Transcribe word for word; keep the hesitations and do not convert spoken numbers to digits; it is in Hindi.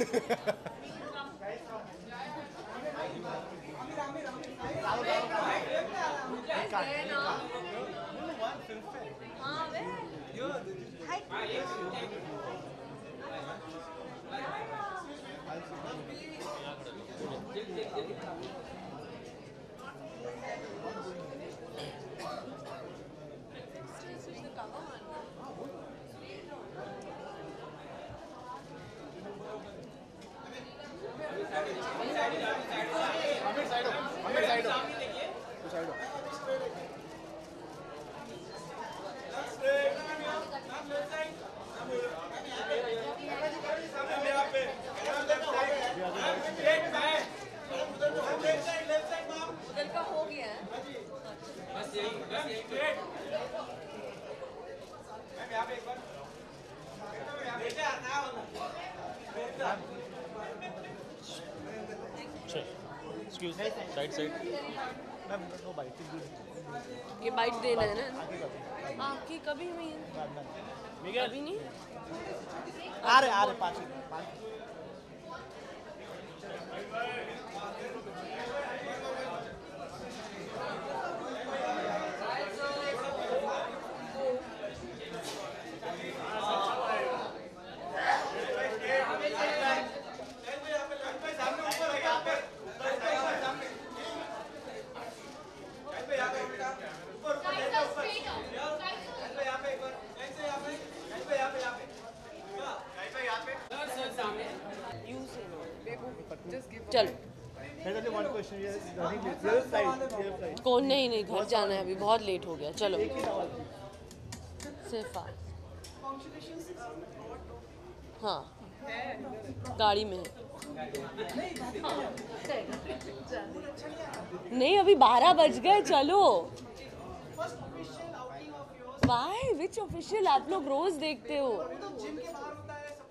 साइड साइड ये बाइट देना है ना आपकी कभी नहीं कभी नहीं आ रहे आ रहे पाँच चलो कौन नहीं नहीं घर जाना है अभी बहुत लेट हो गया चलो सिफा हाँ गाड़ी में नहीं अभी बारह बज गए चलो वाई विच ऑफिशियल आप लोग रोज देखते हो